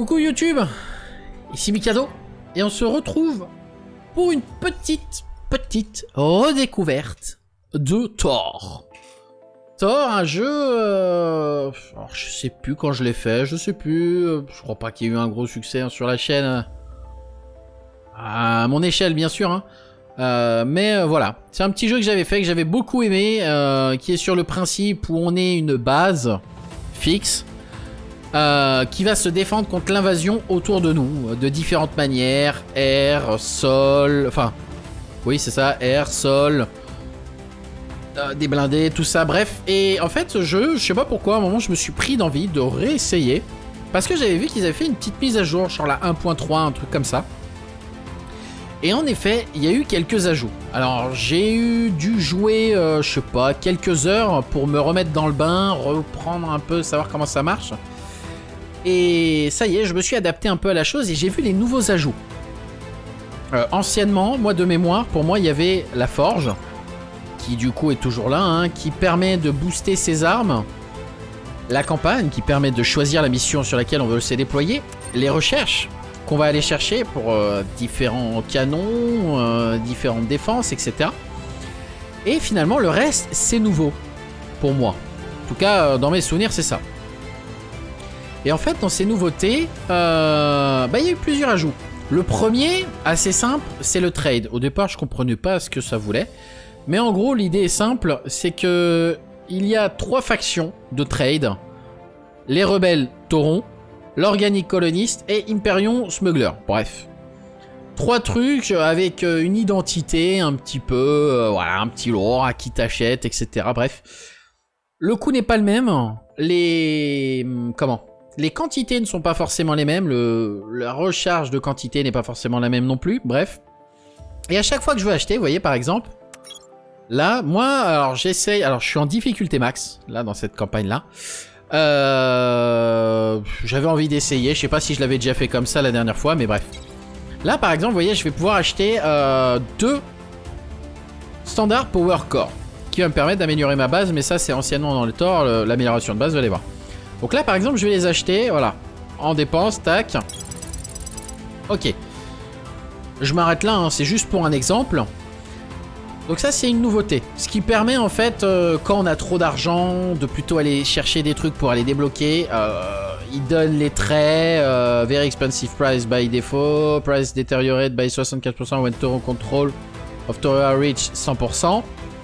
Coucou YouTube, ici Mikado, et on se retrouve pour une petite redécouverte de Thor. Thor, un jeu, alors je sais plus quand je l'ai fait, je sais plus, je crois pas qu'il y ait eu un gros succès sur la chaîne, à mon échelle bien sûr, hein. Mais voilà, c'est un petit jeu que j'avais fait, que j'avais beaucoup aimé, qui est sur le principe où on est une base fixe, qui va se défendre contre l'invasion autour de nous, de différentes manières, air, sol, enfin, oui c'est ça, air, sol, des blindés, tout ça, bref. Et en fait ce jeu, je sais pas pourquoi, à un moment je me suis pris d'envie de réessayer, parce que j'avais vu qu'ils avaient fait une petite mise à jour, genre la 1.3, un truc comme ça. Et en effet, il y a eu quelques ajouts. Alors j'ai dû jouer, je sais pas, quelques heures pour me remettre dans le bain, reprendre un peu, savoir comment ça marche. Et ça y est, je me suis adapté un peu à la chose et j'ai vu les nouveaux ajouts. Anciennement, moi de mémoire, pour moi il y avait la forge, qui du coup est toujours là, hein, qui permet de booster ses armes. La campagne, qui permet de choisir la mission sur laquelle on veut se déployer. Les recherches, qu'on va aller chercher pour différents canons, différentes défenses, etc. Et finalement, le reste, c'est nouveau, pour moi. En tout cas, dans mes souvenirs, c'est ça. Et en fait, dans ces nouveautés, il y a eu plusieurs ajouts. Le premier, assez simple, c'est le trade. Au départ, je comprenais pas ce que ça voulait. Mais en gros, l'idée est simple, c'est que il y a 3 factions de trade. Les rebelles taurons, l'organique coloniste et Imperium Smuggler. Bref. 3 trucs avec une identité un petit peu, voilà, un petit lore à qui t'achètes, etc. Bref. Le coût n'est pas le même. Les quantités ne sont pas forcément les mêmes. La recharge de quantité n'est pas forcément la même non plus. Bref. Et à chaque fois que je veux acheter, vous voyez par exemple, là, moi, alors j'essaye, alors je suis en difficulté max, là, dans cette campagne-là. J'avais envie d'essayer, je sais pas si je l'avais déjà fait comme ça la dernière fois, mais bref. Là par exemple, vous voyez, je vais pouvoir acheter 2 standard power core qui va me permettre d'améliorer ma base, mais ça c'est anciennement dans le Thor, l'amélioration de base, vous allez voir. Donc là par exemple, je vais les acheter, voilà, en dépense, tac. Ok. Je m'arrête là, hein, c'est juste pour un exemple. Donc ça c'est une nouveauté, ce qui permet en fait quand on a trop d'argent de plutôt aller chercher des trucs pour aller débloquer. Il donne les traits, very expensive price by default, price deteriorated by 64% when Toro control of Toro reach 100%.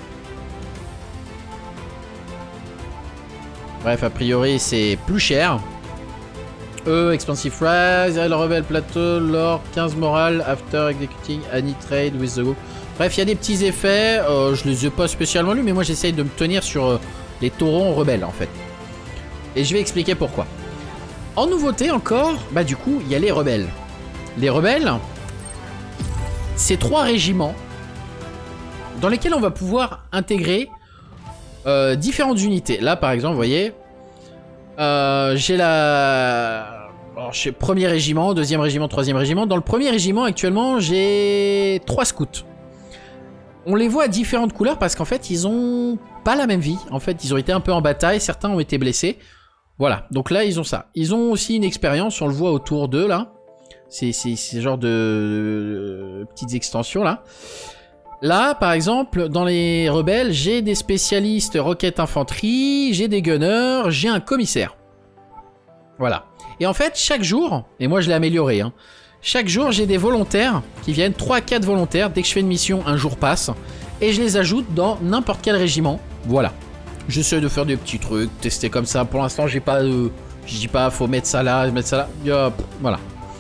Bref, a priori c'est plus cher. Expensive price, le rebel plateau, lore 15 morale after executing any trade with the group. Bref, il y a des petits effets, je les ai pas spécialement lus, mais moi j'essaye de me tenir sur les taurons rebelles en fait. Et je vais expliquer pourquoi. En nouveauté encore, bah du coup, il y a les rebelles. Les rebelles, c'est 3 régiments dans lesquels on va pouvoir intégrer différentes unités. Là par exemple, vous voyez, j'ai alors, premier régiment, deuxième régiment, troisième régiment. Dans le premier régiment actuellement, j'ai 3 scouts. On les voit à différentes couleurs parce qu'en fait, ils ont pas la même vie. En fait, ils ont été un peu en bataille, certains ont été blessés. Voilà, donc là, ils ont ça. Ils ont aussi une expérience, on le voit autour d'eux, là. C'est ce genre de petites extensions, là. Là, par exemple, dans les rebelles, j'ai des spécialistes roquettes infanterie, j'ai des gunners, j'ai un commissaire. Voilà. Et en fait, chaque jour, et moi je l'ai amélioré, hein, chaque jour, j'ai des volontaires qui viennent, 3 à 4 volontaires. Dès que je fais une mission, un jour passe. Et je les ajoute dans n'importe quel régiment. Voilà. J'essaie de faire des petits trucs, tester comme ça. Pour l'instant, j'ai pas de... Je dis pas, faut mettre ça là, mettre ça là. Voilà.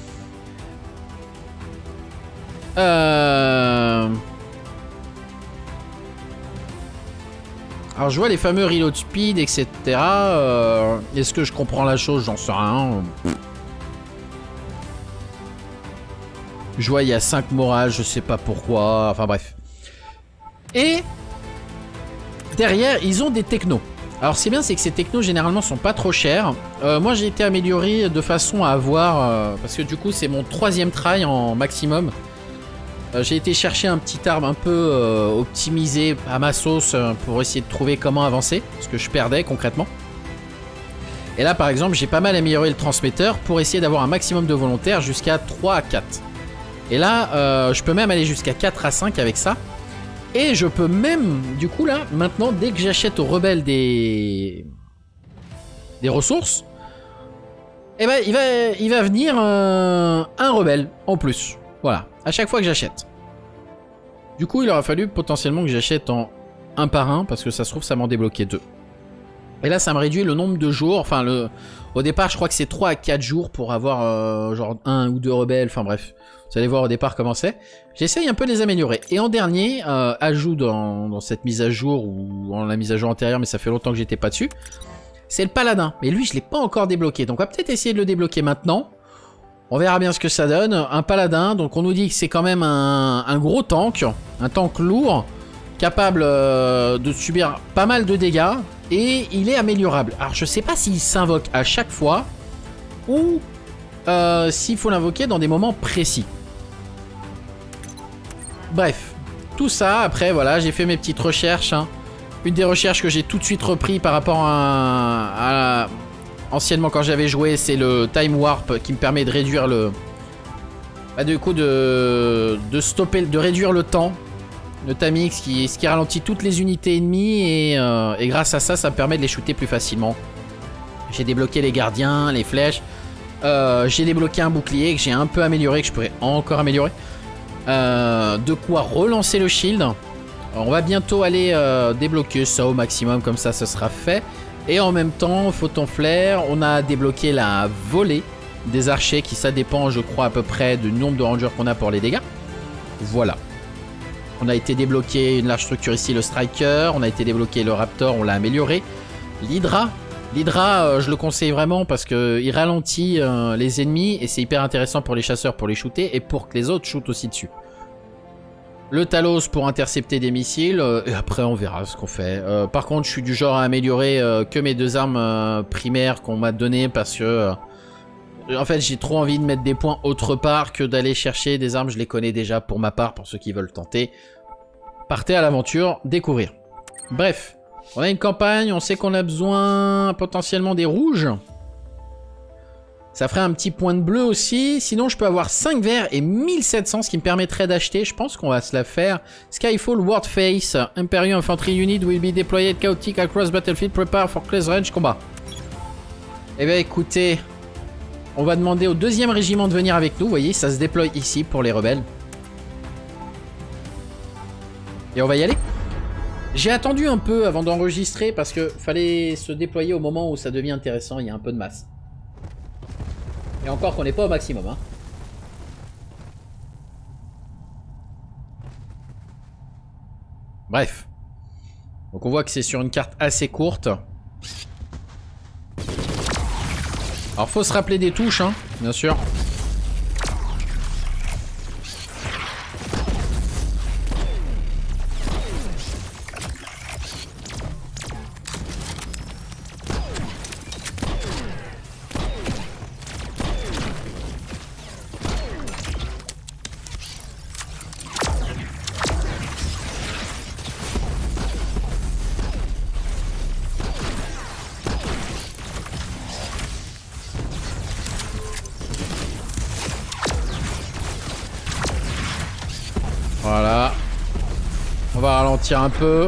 Alors, je vois les fameux reload speed, etc. Est-ce que je comprends la chose? J'en sais rien. Je vois, il y a 5 morales, je sais pas pourquoi, enfin bref. Et derrière, ils ont des technos. Alors c'est bien, c'est que ces technos généralement sont pas trop chers. Moi j'ai été amélioré de façon à avoir, parce que du coup c'est mon 3e try en maximum. J'ai été chercher un petit arbre un peu optimisé à ma sauce pour essayer de trouver comment avancer, parce que je perdais concrètement. Et là par exemple j'ai pas mal amélioré le transmetteur pour essayer d'avoir un maximum de volontaires jusqu'à 3 à 4. Et là je peux même aller jusqu'à 4 à 5 avec ça. Et je peux même du coup là maintenant dès que j'achète aux rebelles des ressources, et ben il va venir un rebelle en plus. Voilà, à chaque fois que j'achète. Du coup il aurait fallu potentiellement que j'achète en un par un parce que ça se trouve ça m'en débloquait 2. Et là ça me réduit le nombre de jours, enfin au départ je crois que c'est 3 à 4 jours pour avoir genre 1 ou 2 rebelles, enfin bref. Vous allez voir au départ comment c'est. J'essaye un peu de les améliorer. Et en dernier, ajout dans cette mise à jour, ou dans la mise à jour antérieure, mais ça fait longtemps que j'étais pas dessus, c'est le paladin. Mais lui je l'ai pas encore débloqué, donc on va peut-être essayer de le débloquer maintenant. On verra bien ce que ça donne. Un paladin, donc on nous dit que c'est quand même un gros tank, un tank lourd, capable de subir pas mal de dégâts. Et il est améliorable. Alors je sais pas s'il s'invoque à chaque fois ou s'il faut l'invoquer dans des moments précis. Bref, tout ça, après voilà, j'ai fait mes petites recherches. Hein. Une des recherches que j'ai tout de suite repris par rapport à anciennement quand j'avais joué, c'est le Time Warp qui me permet de réduire le... Bah, du coup de stopper, de réduire le temps. Le timing, ce qui ralentit toutes les unités ennemies et grâce à ça, ça me permet de les shooter plus facilement. J'ai débloqué les gardiens, les flèches. J'ai débloqué un bouclier que j'ai un peu amélioré, que je pourrais encore améliorer. De quoi relancer le shield. Alors, on va bientôt aller débloquer ça au maximum, comme ça ce sera fait. Et en même temps, photon flair, on a débloqué la volée des archers, qui ça dépend je crois à peu près du nombre de rangers qu'on a pour les dégâts. Voilà. On a été débloqué une large structure ici, le striker. On a été débloqué le raptor, on l'a amélioré. L'hydra. L'hydra, je le conseille vraiment parce qu'il ralentit les ennemis et c'est hyper intéressant pour les chasseurs pour les shooter et pour que les autres shootent aussi dessus. Le Talos pour intercepter des missiles et après on verra ce qu'on fait. Par contre, je suis du genre à améliorer que mes 2 armes primaires qu'on m'a données parce que en fait j'ai trop envie de mettre des points autre part que d'aller chercher des armes. Je les connais déjà pour ma part, pour ceux qui veulent tenter. Partez à l'aventure, découvrir. Bref. On a une campagne, on sait qu'on a besoin potentiellement des rouges. Ça ferait un petit point de bleu aussi. Sinon, je peux avoir 5 verts et 1700, ce qui me permettrait d'acheter. Je pense qu'on va se la faire. Skyfall World Face. Imperium Infantry Unit will be deployed chaotic across battlefield. Prepare for close range combat. Eh bien, écoutez, on va demander au 2e régiment de venir avec nous. Vous voyez, ça se déploie ici pour les rebelles. Et on va y aller. J'ai attendu un peu avant d'enregistrer parce que fallait se déployer au moment où ça devient intéressant, il y a un peu de masse. Et encore qu'on n'est pas au maximum. Hein. Bref. Donc on voit que c'est sur une carte assez courte. Alors faut se rappeler des touches, hein, bien sûr. Voilà. On va ralentir un peu.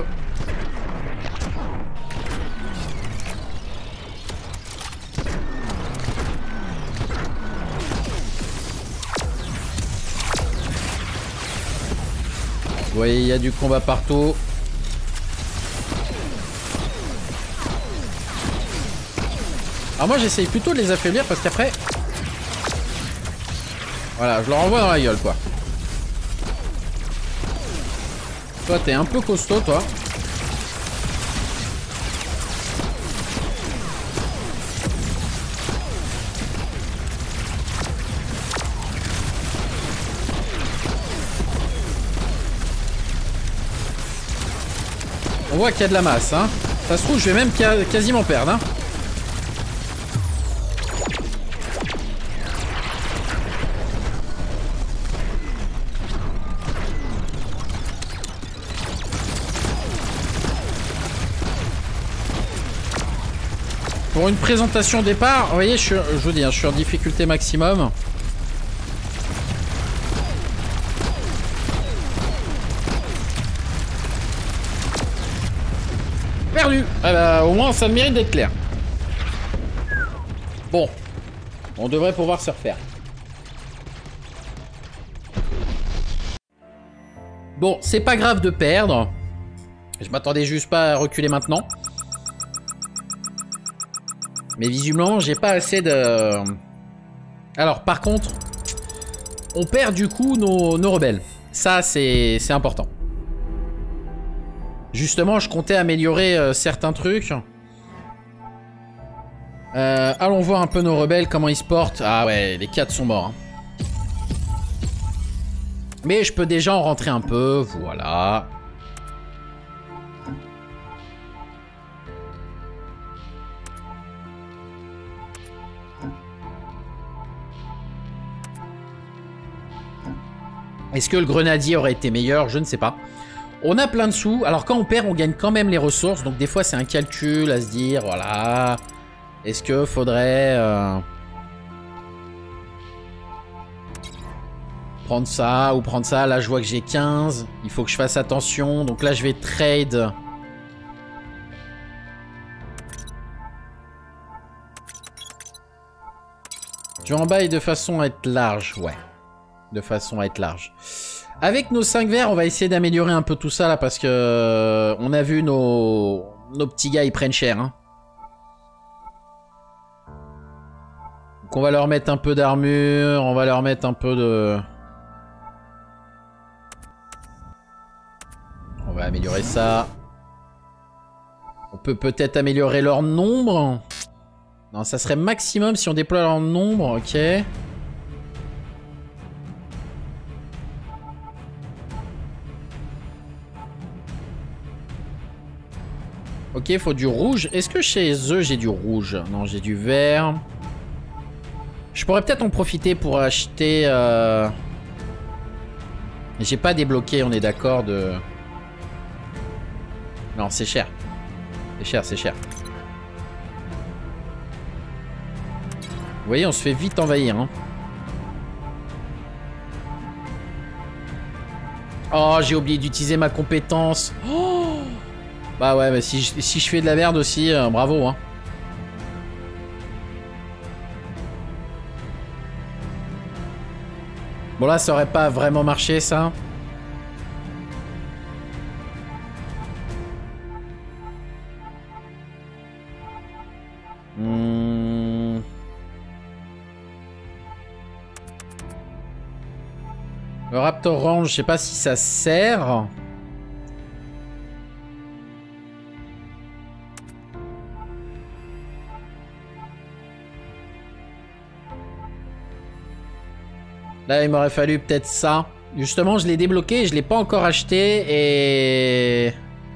Vous voyez, il y a du combat partout. Alors moi j'essaye plutôt de les affaiblir parce qu'après... Voilà, je leur envoie dans la gueule quoi. Toi t'es un peu costaud toi. On voit qu'il y a de la masse hein. Ça se trouve je vais même quasiment perdre hein. Pour une présentation au départ, vous voyez, je vous dis, hein, je suis en difficulté maximum. Perdu. Ah bah, au moins, ça le mérite d'être clair. Bon. On devrait pouvoir se refaire. Bon, c'est pas grave de perdre. Je m'attendais juste pas à reculer maintenant. Mais visiblement, j'ai pas assez de... Alors, par contre, on perd du coup nos rebelles. Ça, c'est important. Justement, je comptais améliorer certains trucs. Allons voir un peu nos rebelles, comment ils se portent. Ah ouais, les 4 sont morts. Hein. Mais je peux déjà en rentrer un peu, voilà. Est-ce que le grenadier aurait été meilleur? Je ne sais pas. On a plein de sous. Alors quand on perd, on gagne quand même les ressources. Donc des fois, c'est un calcul à se dire, voilà. Est-ce que faudrait prendre ça ou prendre ça? Là, je vois que j'ai 15. Il faut que je fasse attention. Donc là, je vais trade. Tu embailles de façon à être large. Ouais. De façon à être large. Avec nos 5 verres, on va essayer d'améliorer un peu tout ça là parce que on a vu nos petits gars, ils prennent cher. Hein. Donc on va leur mettre un peu d'armure, on va leur mettre un peu de... On va améliorer ça. On peut peut-être améliorer leur nombre. Non, ça serait maximum si on déploie leur nombre, ok. Ok, il faut du rouge. Est-ce que chez eux, j'ai du rouge? Non, j'ai du vert. Je pourrais peut-être en profiter pour acheter... J'ai pas débloqué, on est d'accord de... Non, c'est cher. C'est cher, c'est cher. Vous voyez, on se fait vite envahir. Hein. Oh, j'ai oublié d'utiliser ma compétence. Oh, bah ouais, mais si je fais de la merde aussi, bravo. Hein. Bon là, ça aurait pas vraiment marché, ça. Le Raptor Range, je sais pas si ça sert. Là, il m'aurait fallu peut-être ça. Justement, je l'ai débloqué, je l'ai pas encore acheté et...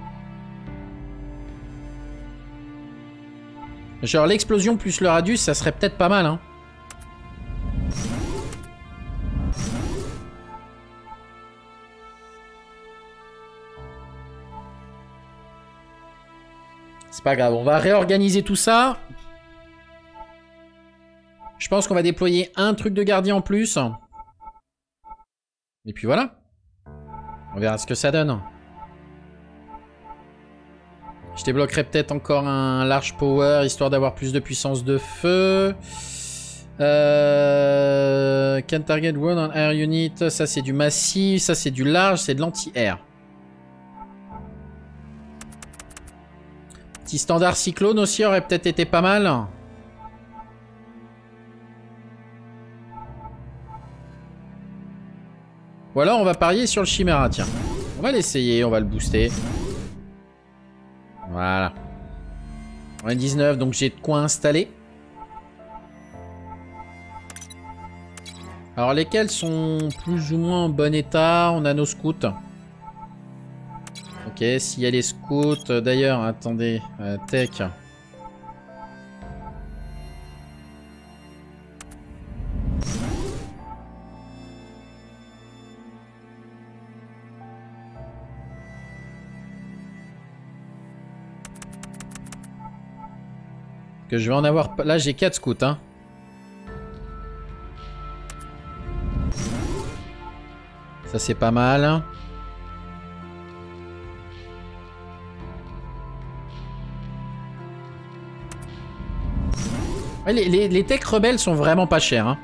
Genre l'explosion plus le radius, ça serait peut-être pas mal, hein. C'est pas grave, on va réorganiser tout ça. Je pense qu'on va déployer un truc de gardien en plus. Et puis voilà. On verra ce que ça donne. Je débloquerai peut-être encore un large power, histoire d'avoir plus de puissance de feu. Can target one on air unit. Ça c'est du massif, ça c'est du large, c'est de l'anti-air. Petit standard cyclone aussi aurait peut-être été pas mal. Ou alors on va parier sur le Chimera, tiens. On va l'essayer, on va le booster. Voilà. On est 19, donc j'ai de quoi installer. Alors lesquels sont plus ou moins en bon état? On a nos scouts. Ok, s'il y a les scouts... D'ailleurs, attendez, tech... Que je vais en avoir... Là, j'ai 4 scouts, hein. Ça, c'est pas mal. Ouais, les techs rebelles sont vraiment pas chers, hein.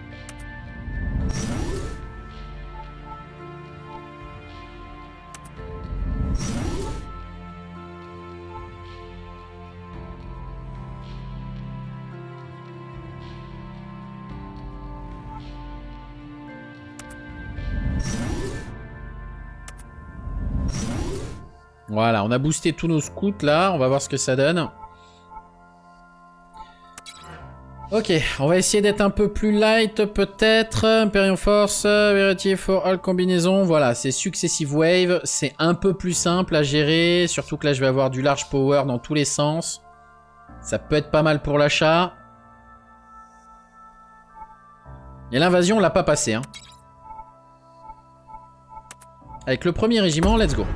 Voilà, on a boosté tous nos scouts là, on va voir ce que ça donne. Ok, on va essayer d'être un peu plus light peut-être. Imperium Force, Variety for all combinaisons. Voilà, c'est Successive Wave, c'est un peu plus simple à gérer. Surtout que là je vais avoir du large power dans tous les sens. Ça peut être pas mal pour l'achat. Et l'invasion on l'a pas passé, hein. Avec le premier régiment, let's go.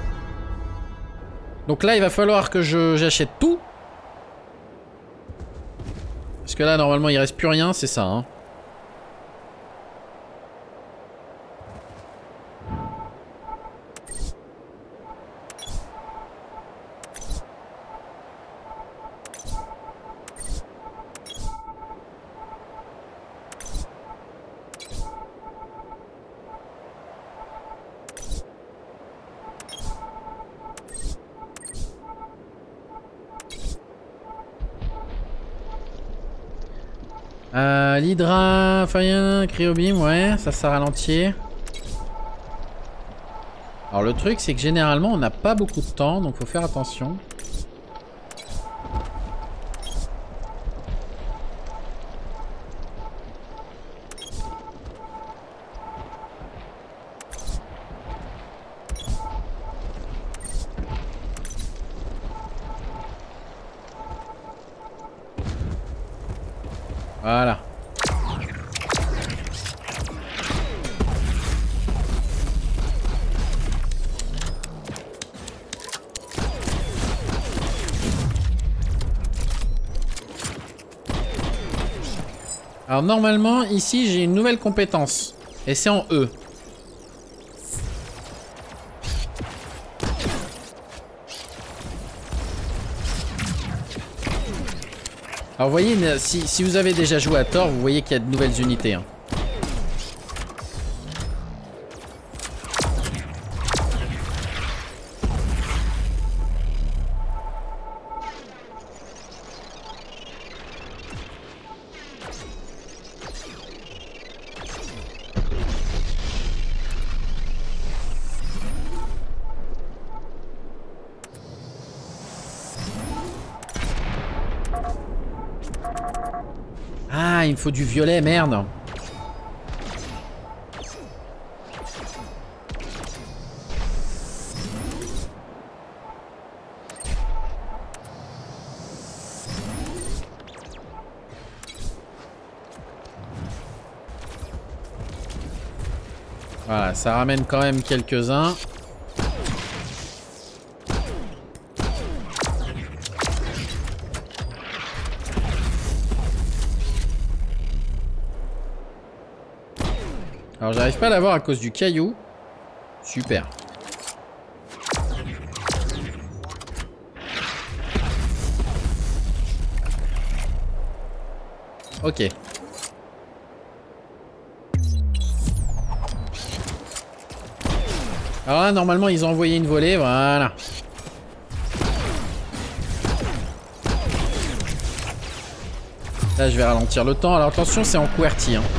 Donc là, il va falloir que j'achète tout. Parce que là, normalement, il reste plus rien, c'est ça, hein. L'Hydra, Fire, Cryobim, ouais, ça ralentit. Alors le truc, c'est que généralement, on n'a pas beaucoup de temps, donc faut faire attention. Voilà. Alors normalement, ici, j'ai une nouvelle compétence. Et c'est en E. Alors vous voyez, si vous avez déjà joué à Thor, vous voyez qu'il y a de nouvelles unités, hein. Ah, il me faut du violet, merde. Voilà, ça ramène quand même quelques-uns. Alors j'arrive pas à l'avoir à cause du caillou. Super. Ok. Alors là, normalement, ils ont envoyé une volée, voilà. Là, je vais ralentir le temps. Alors attention, c'est en QWERTY, hein.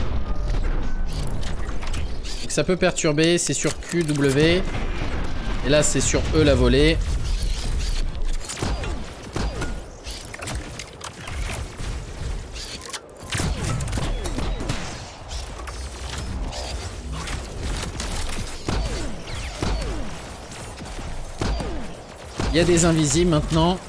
Donc ça peut perturber, c'est sur Q, W. Et là, c'est sur E, la volée. Il y a des invisibles maintenant.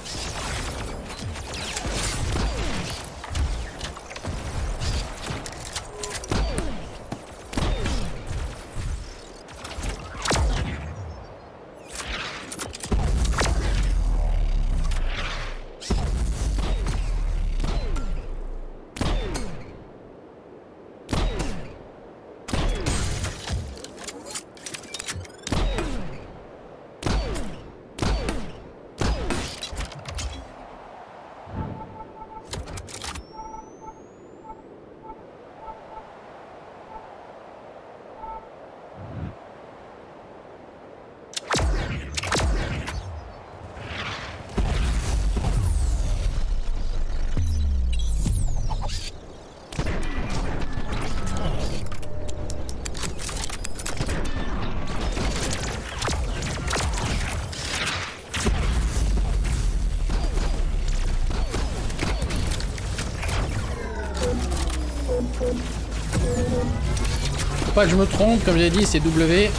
pas que je me trompe, comme j'ai dit, c'est W.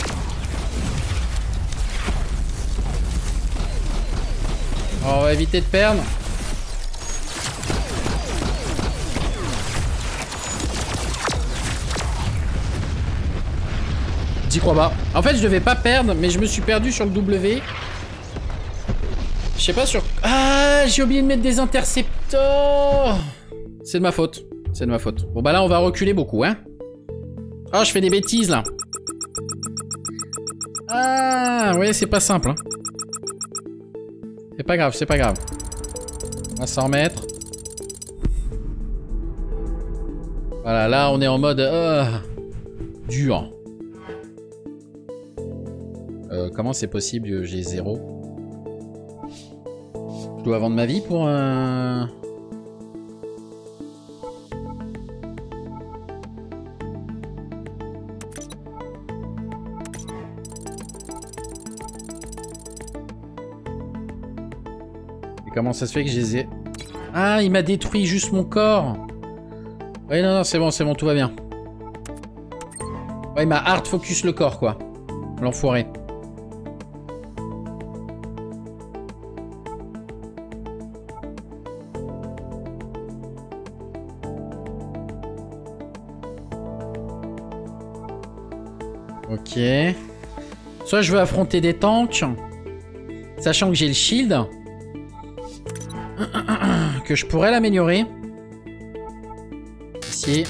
Alors, on va éviter de perdre. J'y crois pas. En fait, je devais pas perdre, mais je me suis perdu sur le W. Je sais pas sur... Ah, j'ai oublié de mettre des intercepteurs. C'est de ma faute. C'est de ma faute. Bon, bah là, on va reculer beaucoup, hein. Oh, je fais des bêtises, là. Ah, ouais, c'est pas simple, hein. C'est pas grave, c'est pas grave. On va s'en remettre. Voilà, là, on est en mode... dur. Comment c'est possible que j'ai 0? Je dois vendre ma vie pour un... Et comment ça se fait que j'ai... Ah, il m'a détruit juste mon corps. Oui, non, non, c'est bon, tout va bien. Ouais, il m'a hard focus le corps, quoi. L'enfoiré. Ok. Soit je veux affronter des tanks, sachant que j'ai le shield, que je pourrais l'améliorer. Ici.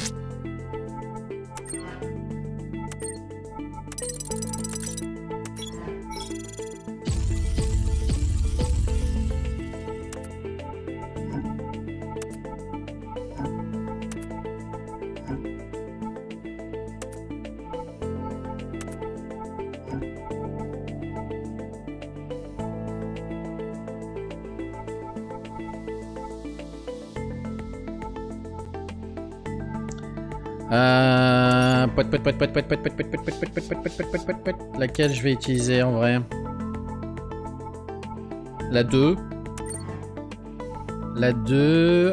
Laquelle je vais utiliser en vrai? La 2. La 2.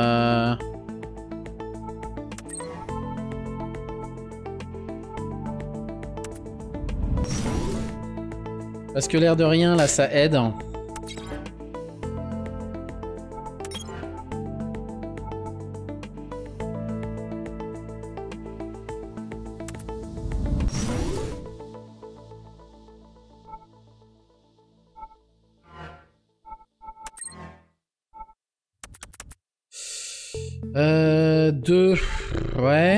Parce que l'air de rien, là, ça aide. Deux. Ouais.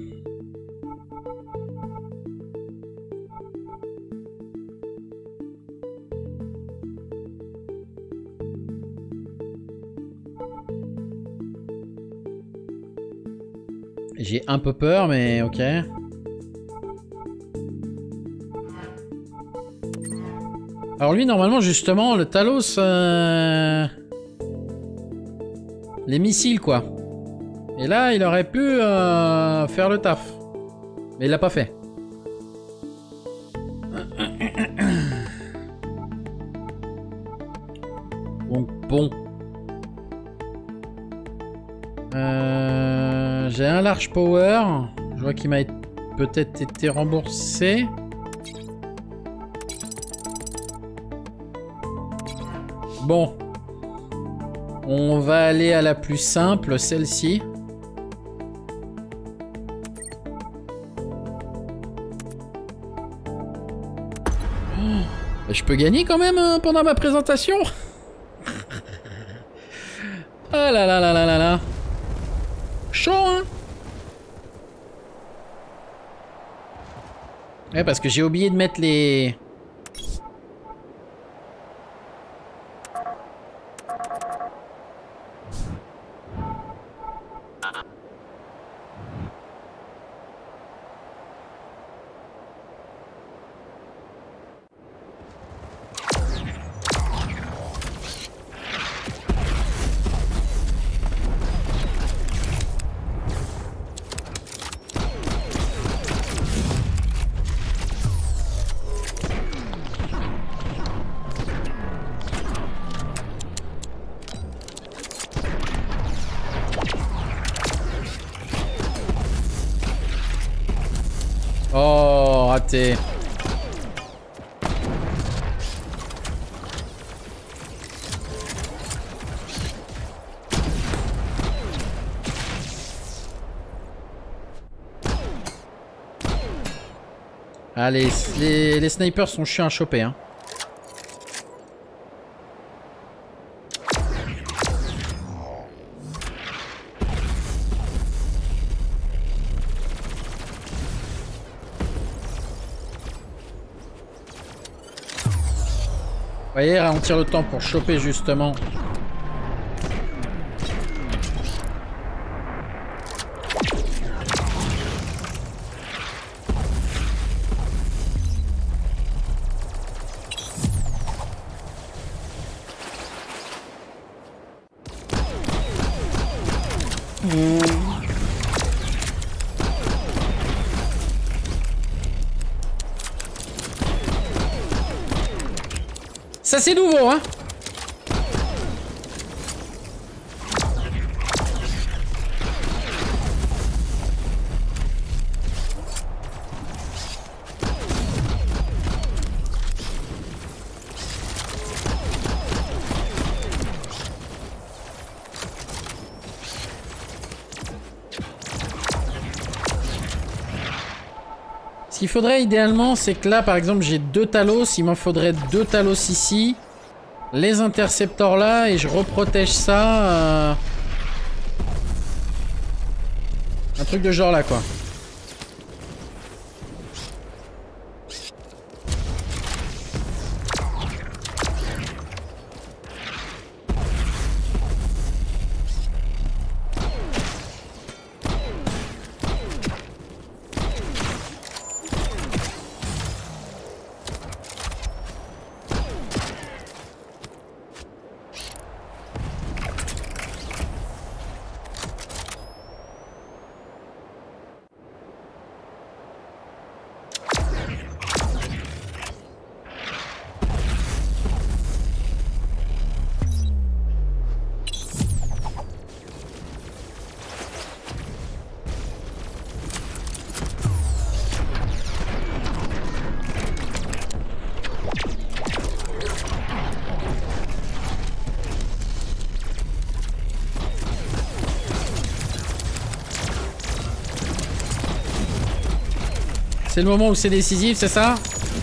J'ai un peu peur, mais ok. Alors lui, normalement, justement, le Talos... Les missiles, quoi. Et là, il aurait pu faire le taf. Mais il l'a pas fait. Donc, bon. J'ai un large power. Je vois qu'il m'a peut-être été remboursé. Bon. On va aller à la plus simple, celle-ci. Je peux gagner quand même pendant ma présentation. Ah là là là là là là. Chaud, hein. Ouais, parce que j'ai oublié de mettre les... raté. Allez, les snipers sont chiants à choper, hein. Vous voyez, ralentir le temps pour choper justement. Ça c'est nouveau, hein. Ce qu'il faudrait idéalement, c'est que là, par exemple, j'ai 2 Talos. Il m'en faudrait 2 Talos ici. Les intercepteurs là, et je reprotège ça. Un truc de genre là, quoi. C'est le moment où c'est décisif, c'est ça?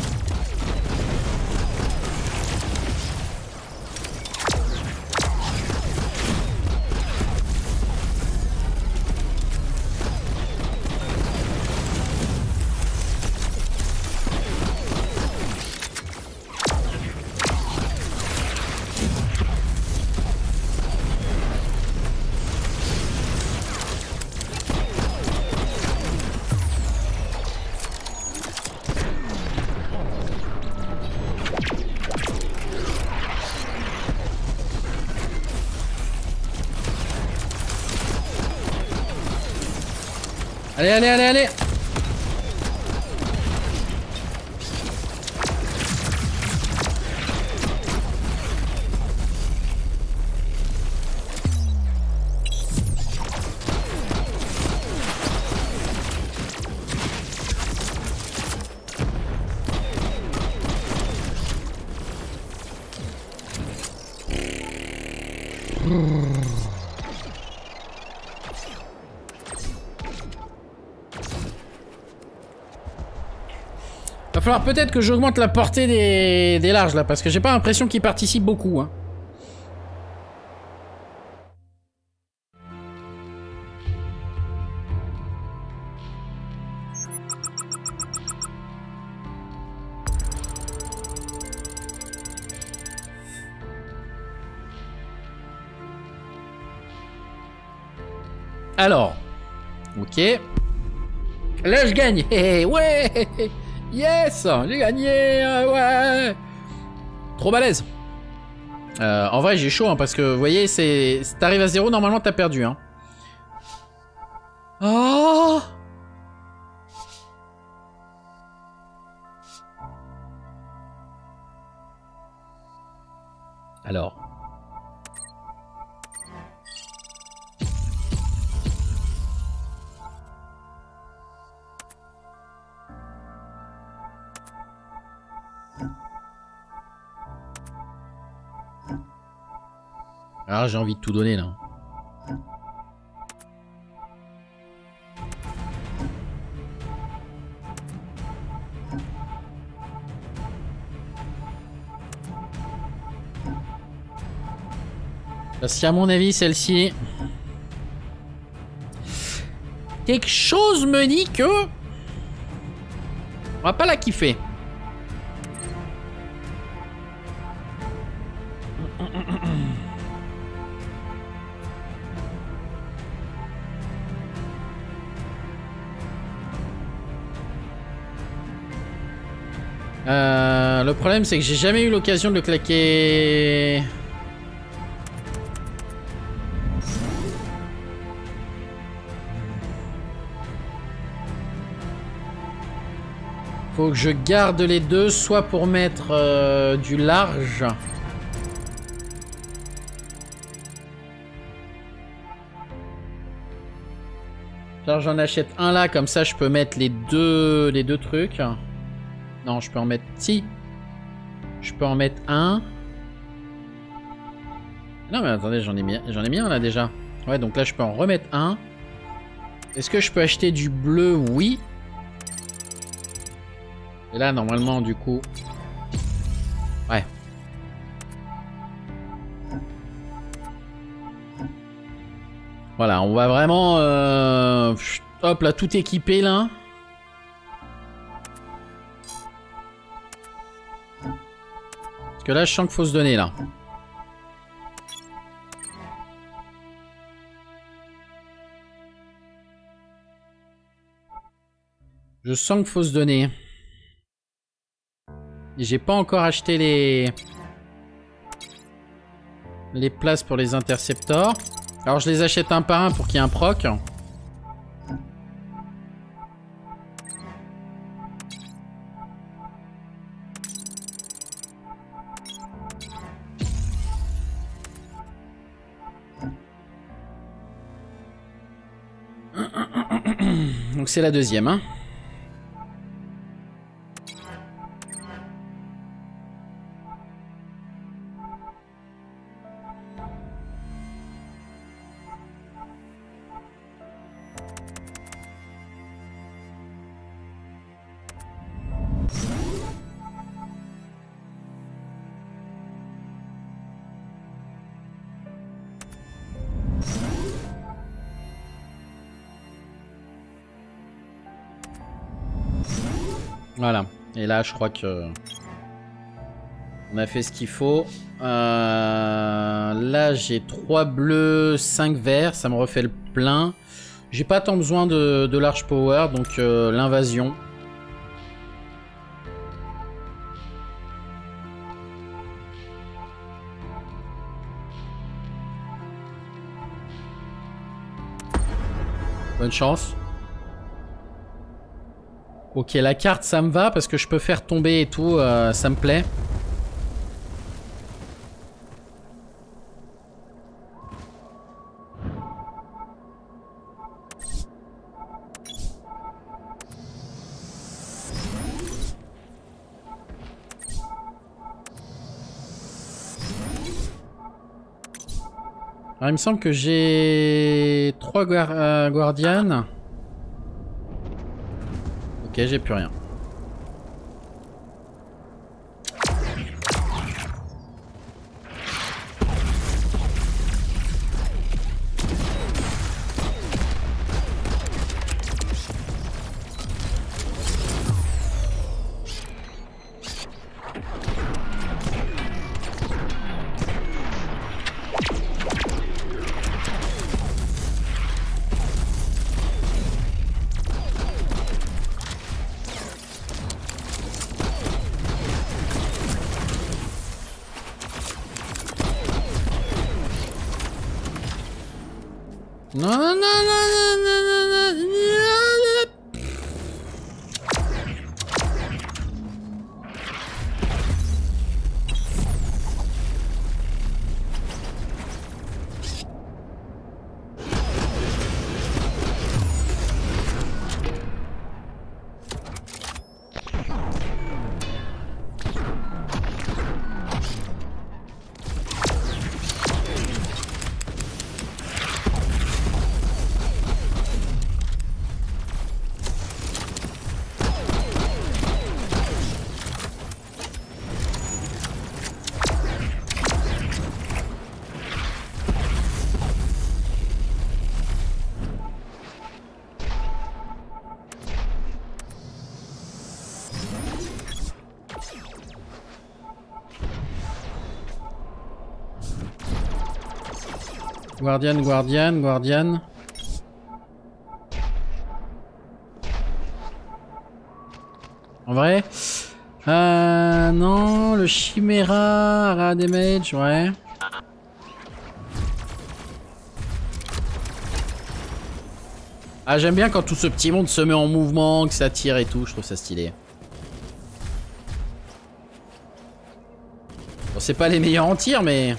Allez, allez, allez, allez! Va falloir peut-être que j'augmente la portée des larges là, parce que j'ai pas l'impression qu'ils participent beaucoup, hein. Alors, ok. Là je gagne, ouais. Yes, j'ai gagné, ouais. Trop balèze. En vrai, j'ai chaud, hein, parce que, vous voyez, si t'arrives à 0, normalement, t'as perdu. Hein. Oh! Alors. Ah, j'ai envie de tout donner là. Parce qu'à mon avis, celle-ci... Quelque chose me dit que... On va pas la kiffer. Le problème, c'est que j'ai jamais eu l'occasion de le claquer... Faut que je garde les deux, soit pour mettre du large. Genre j'en achète un là, comme ça je peux mettre les deux trucs. Non, je peux en mettre... Si. Je peux en mettre un. Non mais attendez, j'en ai mis un là déjà. Ouais, donc là je peux en remettre un. Est-ce que je peux acheter du bleu? Oui. Et là, normalement, du coup... Ouais. Voilà, on va vraiment... Hop, là, tout équipé, là. Parce que là, je sens qu'il faut se donner, là. Je sens qu'il faut se donner. J'ai pas encore acheté les places pour les interceptors. Alors je les achète un par un pour qu'il y ait un proc. Donc c'est la deuxième, hein. Voilà. Et là, je crois que... On a fait ce qu'il faut. Là, j'ai 3 bleus, 5 verts. Ça me refait le plein. J'ai pas tant besoin de large power. Donc, l'invasion. Bonne chance. Ok, la carte, ça me va parce que je peux faire tomber et tout, ça me plaît. Alors, il me semble que j'ai 3 guardianes. Ok, j'ai plus rien. Non, non, non, non, non, non, non. Guardian, Guardian, Guardian. En vrai non, le Chimera, Area Damage, ouais. Ah, j'aime bien quand tout ce petit monde se met en mouvement, que ça tire et tout, je trouve ça stylé. Bon, c'est pas les meilleurs en tir, mais...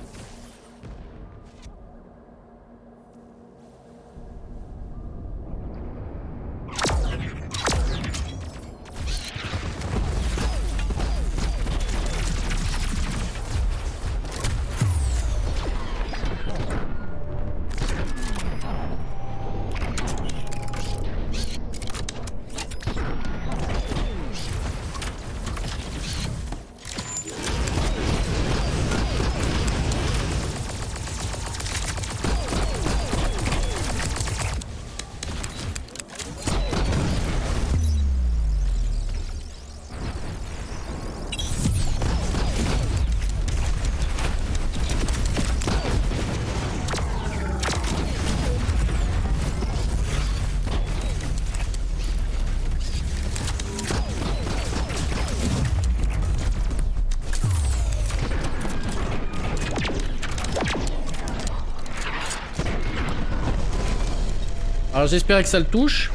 Alors j'espère que ça le touche.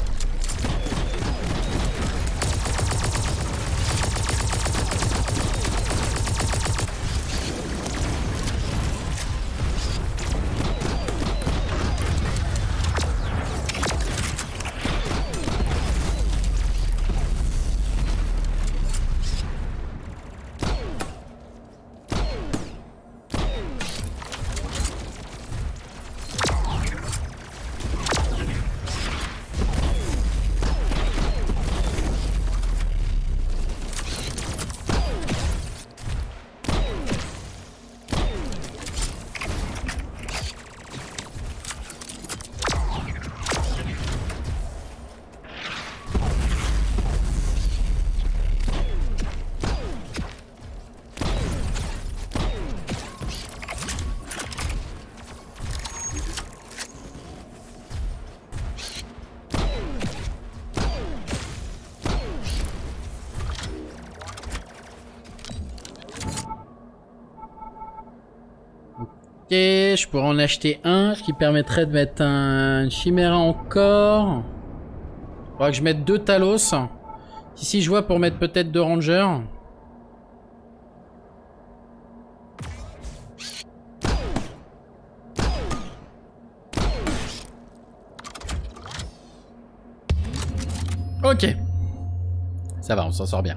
Ok, je pourrais en acheter un, ce qui permettrait de mettre un Chimera encore. Faudra que je mette 2 Talos. Ici je vois pour mettre peut-être 2 Rangers. Ok. Ça va, on s'en sort bien.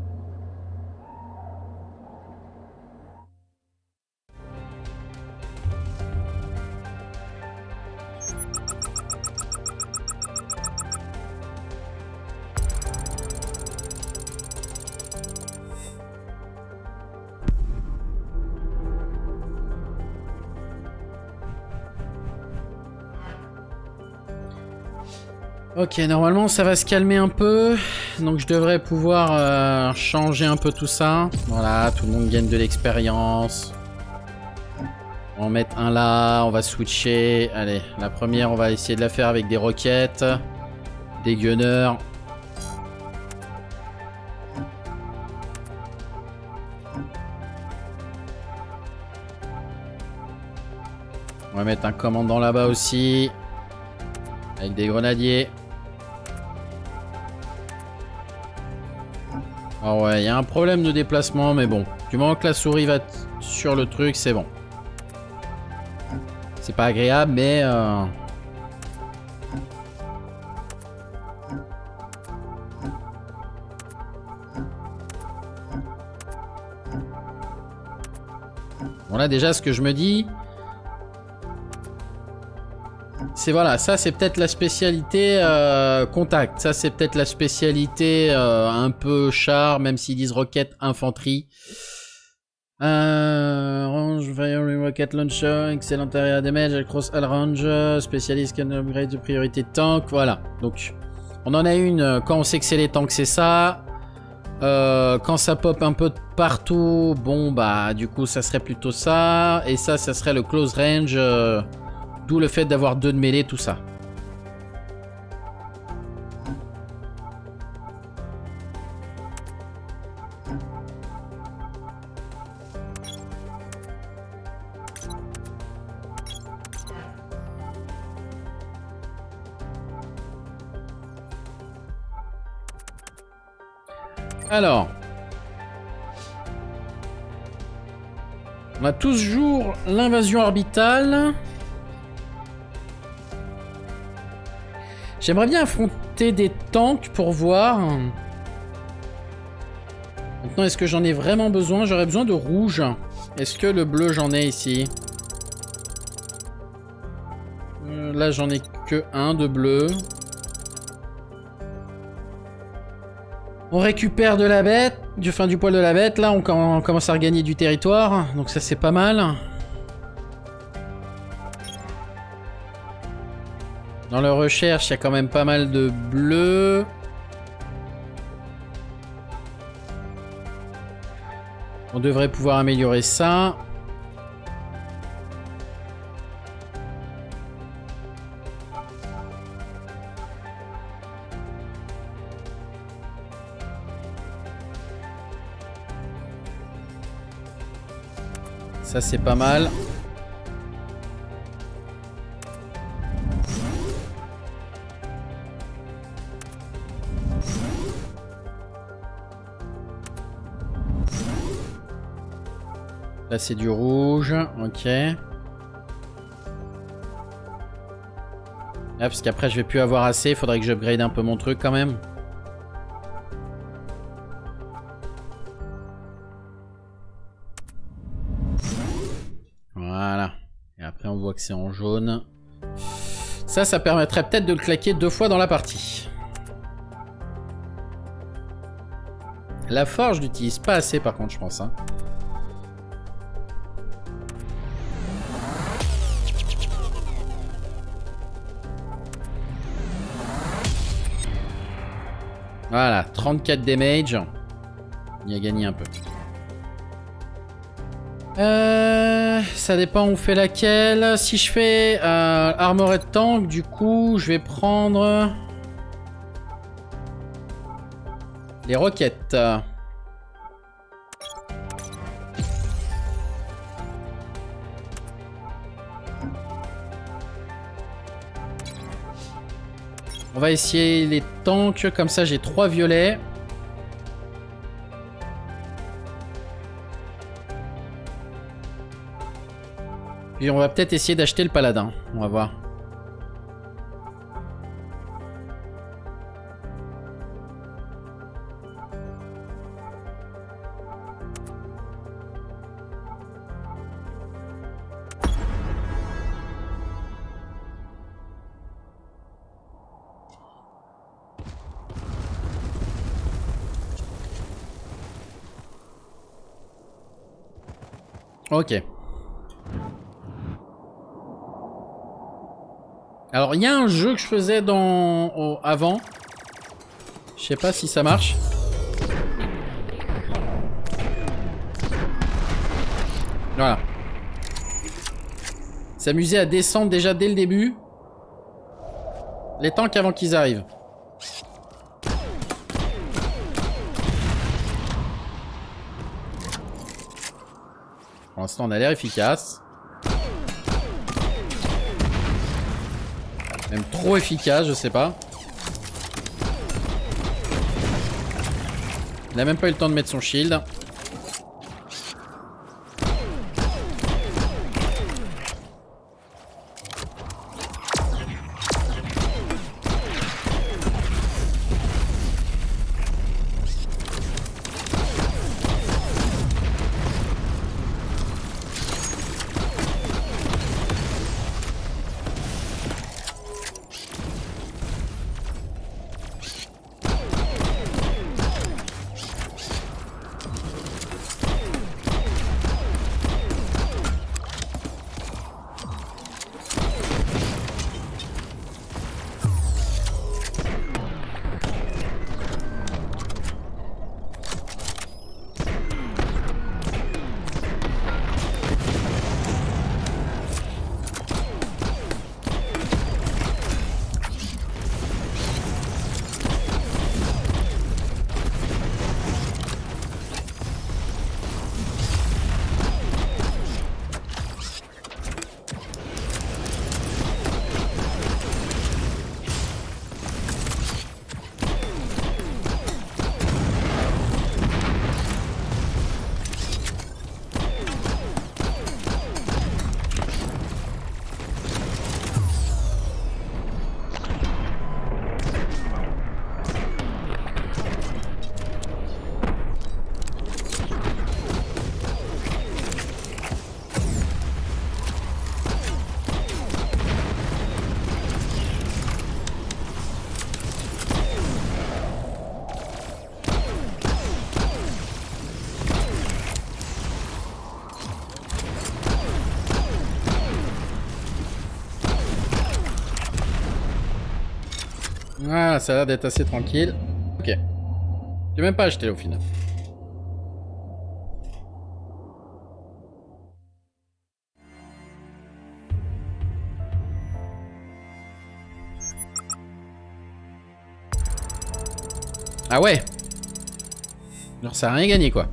Ok, normalement ça va se calmer un peu, donc je devrais pouvoir changer un peu tout ça. Voilà, tout le monde gagne de l'expérience. On va en mettre un là, on va switcher. Allez, la première on va essayer de la faire avec des roquettes, des gunners. On va mettre un commandant là-bas aussi, avec des grenadiers. Ah ouais, il y a un problème de déplacement, mais bon. Du moment que la souris va sur le truc, c'est bon. C'est pas agréable, mais... Bon là, déjà, ce que je me dis... C'est voilà, ça c'est peut-être la spécialité contact. Ça c'est peut-être la spécialité un peu char, même s'ils disent rocket infanterie. Range, fire, rocket launcher, excellent area damage, cross all range, spécialiste can upgrade de priorité tank. Voilà, donc on en a une quand on sait que c'est les tanks, c'est ça. Quand ça pop un peu de partout, bon bah du coup ça serait plutôt ça. Et ça serait le close range. D'où le fait d'avoir 2 de mêlée, tout ça. Alors, on a toujours l'invasion orbitale. J'aimerais bien affronter des tanks pour voir. Maintenant, est-ce que j'en ai vraiment besoin? J'aurais besoin de rouge. Est-ce que le bleu, j'en ai ici? Là, j'en ai que un de bleu. On récupère de la bête, du poil de la bête. Là, on commence à regagner du territoire. Donc ça, c'est pas mal. Dans la recherche, il y a quand même pas mal de bleu. On devrait pouvoir améliorer ça. Ça, c'est pas mal. Là, c'est du rouge. Ok. Là, parce qu'après, je vais plus avoir assez. Il faudrait que j'upgrade un peu mon truc quand même. Voilà. Et après, on voit que c'est en jaune. Ça permettrait peut-être de le claquer 2 fois dans la partie. La forge, je l'utilise pas assez par contre, je pense. Hein. Voilà, 34 damage. Il a gagné un peu. Ça dépend où on fait laquelle. Si je fais Armored Tank, du coup, je vais prendre les roquettes. On va essayer les tanks, comme ça j'ai 3 violets. Puis on va peut-être essayer d'acheter le paladin. On va voir. Ok. Alors, il y a un jeu que je faisais avant. Je sais pas si ça marche. Voilà. S'amuser à descendre déjà dès le début. Les tanks avant qu'ils arrivent. Pour l'instant, on a l'air efficace. Même trop efficace, je sais pas. Il a même pas eu le temps de mettre son shield. Ah, ça a l'air d'être assez tranquille. Ok. J'ai même pas acheté au final. Ah ouais. Alors ça a rien gagné quoi.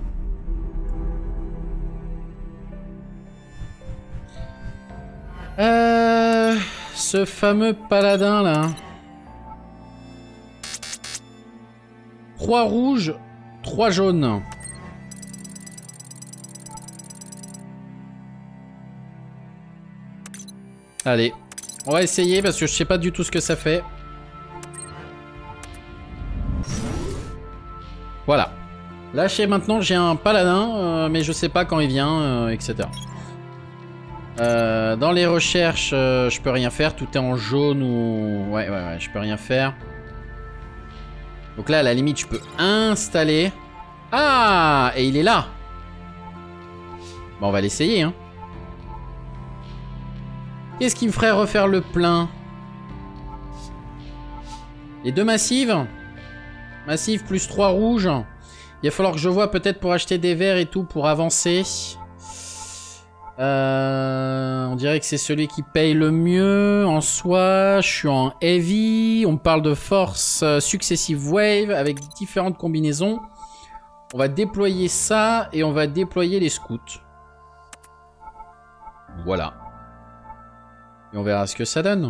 Ce fameux paladin là. 3 rouges, 3 jaunes. Allez, on va essayer parce que je sais pas du tout ce que ça fait. Voilà. Là, maintenant, j'ai un paladin, mais je sais pas quand il vient, etc. Dans les recherches, je peux rien faire. Tout est en jaune ou... Ouais, je peux rien faire. Donc là, à la limite, je peux installer. Ah, et il est là. Bon, on va l'essayer, hein. Qu'est-ce qui me ferait refaire le plein? Les 2 massives. Massive plus 3 rouges. Il va falloir que je vois peut-être pour acheter des verres et tout pour avancer. On dirait que c'est celui qui paye le mieux. En soi, je suis en heavy. On me parle de force successive wave avec différentes combinaisons. On va déployer ça et on va déployer les scouts. Voilà. Et on verra ce que ça donne.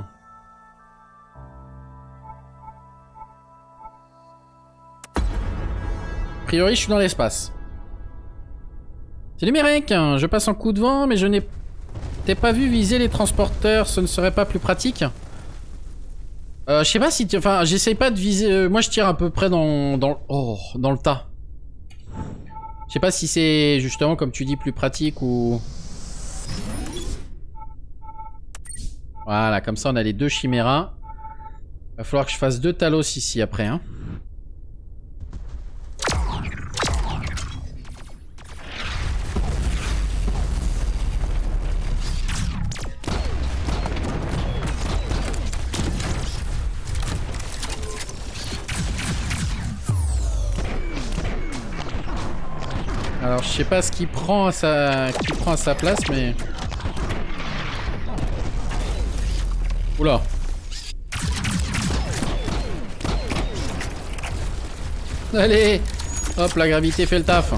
A priori, je suis dans l'espace. C'est les mecs, je passe en coup de vent, mais je n'ai pas vu viser les transporteurs. Ce ne serait pas plus pratique? Je sais pas si... Enfin, j'essaye pas de viser... moi, je tire à peu près dans le tas. Je sais pas si c'est justement, comme tu dis, plus pratique ou... Voilà, comme ça, on a les 2 chiméras. Va falloir que je fasse 2 talos ici après, hein. Alors je sais pas ce qu'il prend à sa place, mais... Oula. Allez. Hop, la gravité fait le taf.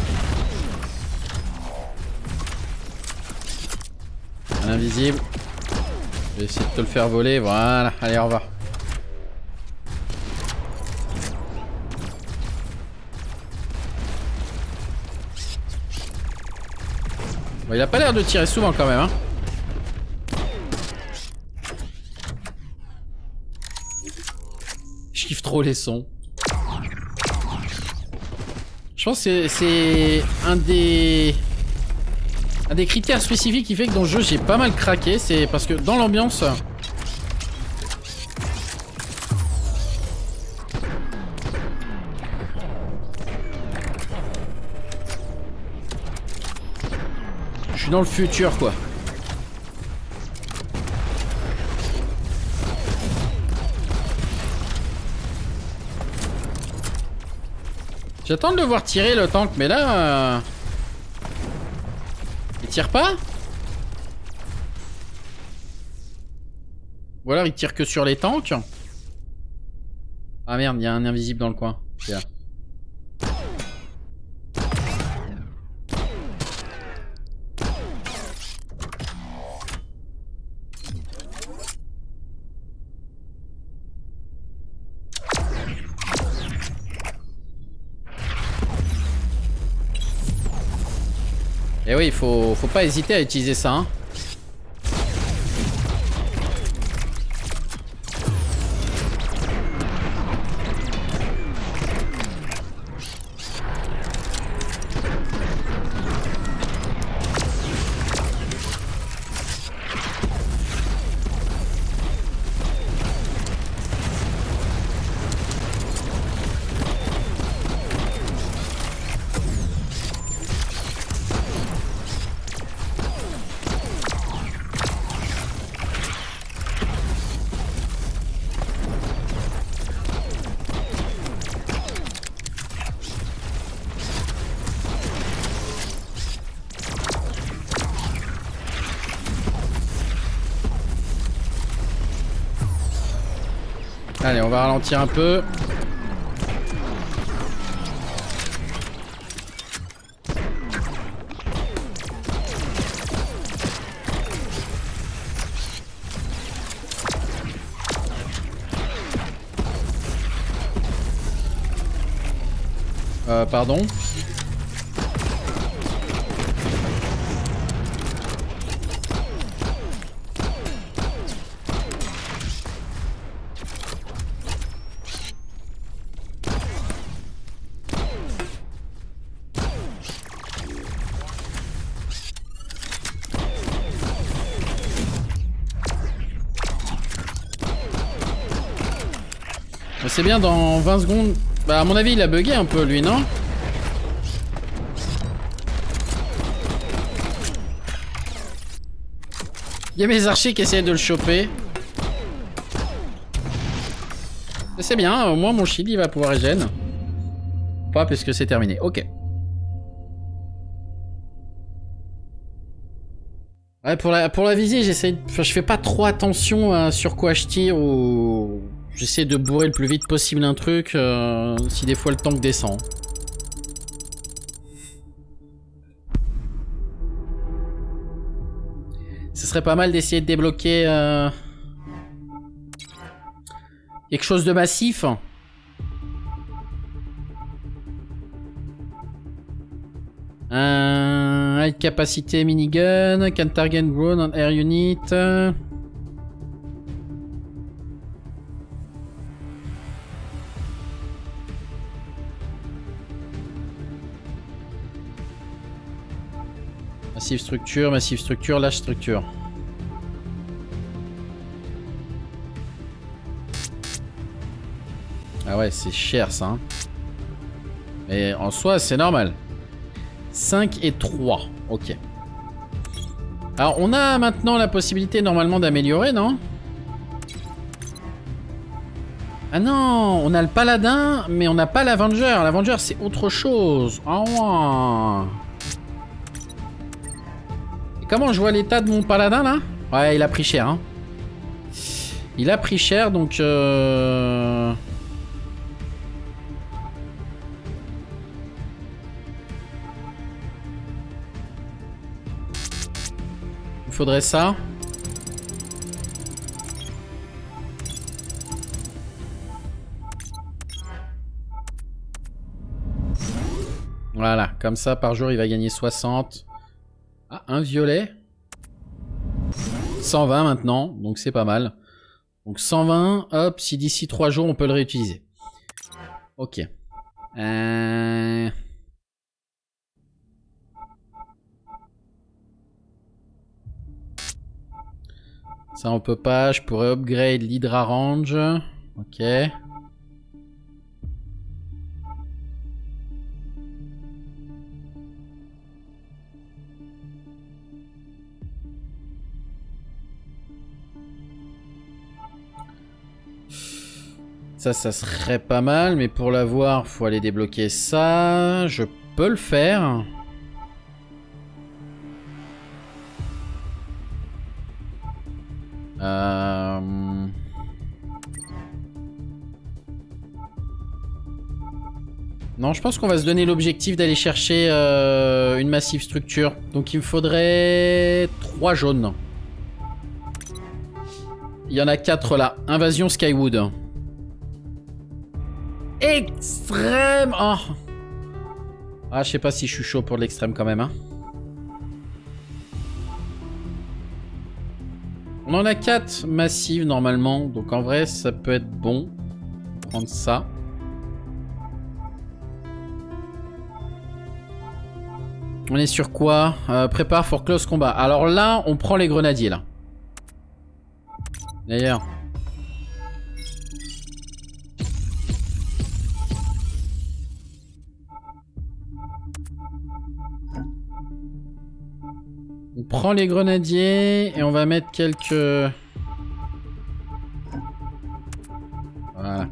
Un invisible. Je vais essayer de te le faire voler, voilà. Allez, au revoir. Bon, il a pas l'air de tirer souvent quand même, hein. Je kiffe trop les sons. Je pense que c'est un des critères spécifiques qui fait que dans le jeu j'ai pas mal craqué. C'est parce que dans l'ambiance... Je suis dans le futur, quoi. J'attends de le voir tirer le tank, mais là... Il tire pas? Ou alors il tire que sur les tanks? Ah merde, il y a un invisible dans le coin. Là. Et oui, faut pas hésiter à utiliser ça, hein. Allez, on va ralentir un peu. Pardon. C'est bien, dans 20 secondes... Bah à mon avis il a bugué un peu lui, non? Il y a mes archers qui essayent de le choper. C'est bien, au moins mon shield il va pouvoir régène. Pas parce que c'est terminé, ok. Ouais, pour la visée, j'essaie... Enfin, je fais pas trop attention à sur quoi je tire ou... J'essaie de bourrer le plus vite possible un truc, si des fois le tank descend. Ce serait pas mal d'essayer de débloquer... quelque chose de massif. High capacité minigun, can target drone on air unit. Massive structure, lâche structure. Ah ouais, c'est cher ça. Hein. Mais en soi, c'est normal. 5 et 3, ok. Alors, on a maintenant la possibilité normalement d'améliorer, non? Ah non, on a le paladin, mais on n'a pas l'Avenger. L'Avenger, c'est autre chose. Ah ouais. Et comment je vois l'état de mon paladin, là? Ouais, il a pris cher, hein. Il a pris cher, donc... Il faudrait ça. Voilà, comme ça par jour il va gagner 60. Ah, un violet. 120 maintenant, donc c'est pas mal. Donc 120, hop, si d'ici 3 jours on peut le réutiliser. Ok. Ça on peut pas, je pourrais upgrade l'Hydra Range. Ok. Ça serait pas mal, mais pour l'avoir, faut aller débloquer ça. Je peux le faire. Non, je pense qu'on va se donner l'objectif d'aller chercher une massive structure. Donc il me faudrait 3 jaunes. Il y en a 4 là. Invasion Skywood. Extrême. Oh. Ah, je sais pas si je suis chaud pour l'extrême quand même. Hein. On en a 4 massives normalement. Donc en vrai, ça peut être bon. Prendre ça. On est sur quoi? Prépare for close combat. Alors là, on prend les grenadiers là. D'ailleurs. On prend les grenadiers et on va mettre quelques... Voilà.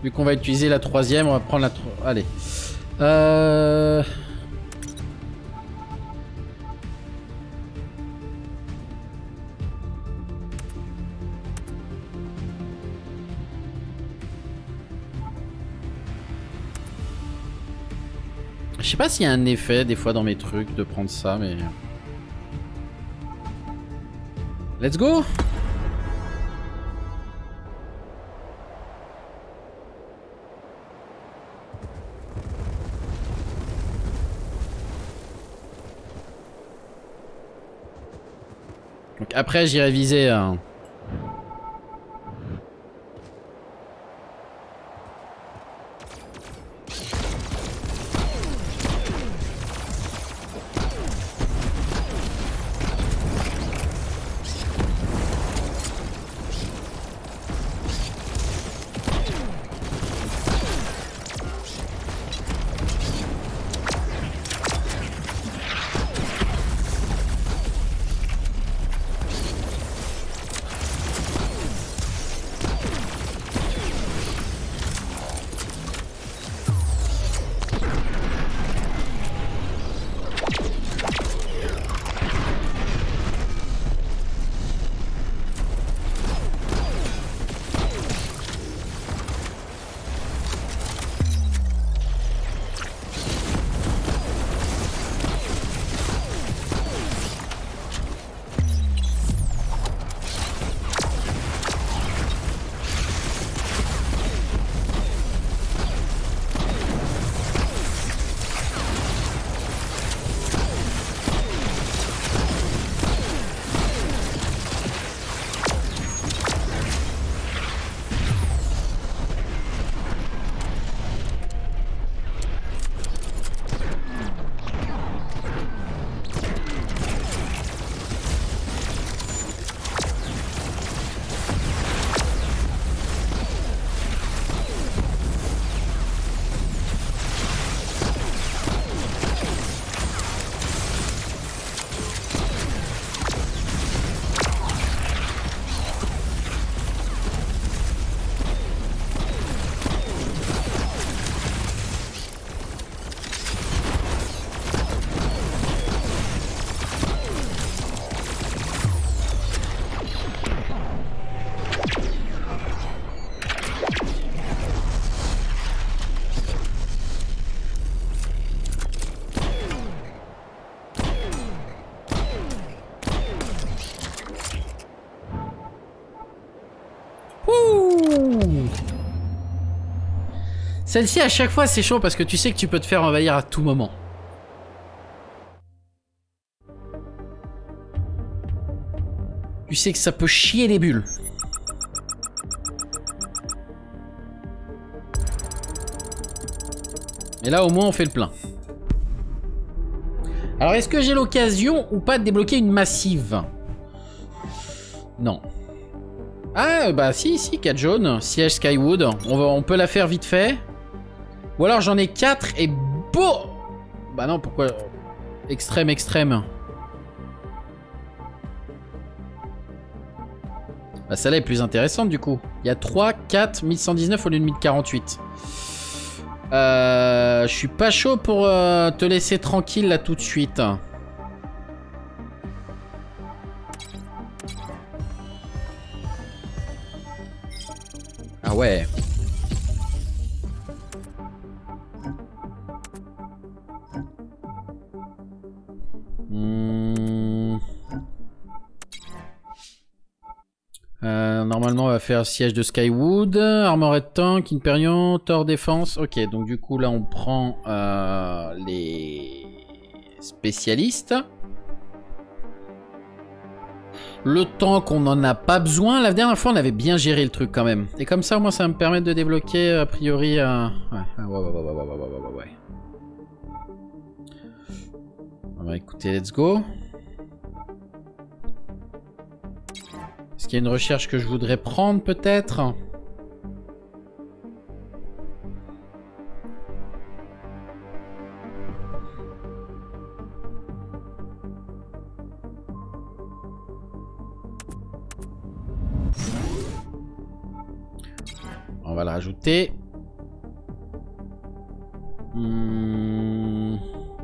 Vu qu'on va utiliser la troisième, on va prendre la... Allez. Je sais pas s'il y a un effet des fois dans mes trucs de prendre ça, mais... Let's go! Donc après j'irai viser... Celle-ci, à chaque fois, c'est chaud parce que tu sais que tu peux te faire envahir à tout moment. Tu sais que ça peut chier les bulles. Et là, au moins, on fait le plein. Alors, est-ce que j'ai l'occasion ou pas de débloquer une massive? Non. Ah, bah si, 4 jaunes. Siège Skywood. On peut la faire vite fait. Ou alors j'en ai 4 et beau. Bah non, pourquoi? Extrême. Bah celle-là est plus intéressante du coup. Il y a 3, 4, 1119 au lieu de 1048. Je suis pas chaud pour te laisser tranquille là tout de suite. Ah ouais. Normalement on va faire siège de Skywood, Armored Tank, Imperion, Thor Défense. Ok, donc du coup là on prend les spécialistes. Le tank on n'en a pas besoin. La dernière fois on avait bien géré le truc quand même. Et comme ça moi ça va me permettre de débloquer a priori... Ouais. On va écouter, let's go. Est-ce qu'il y a une recherche que je voudrais prendre peut-être? On va la rajouter. Hmm.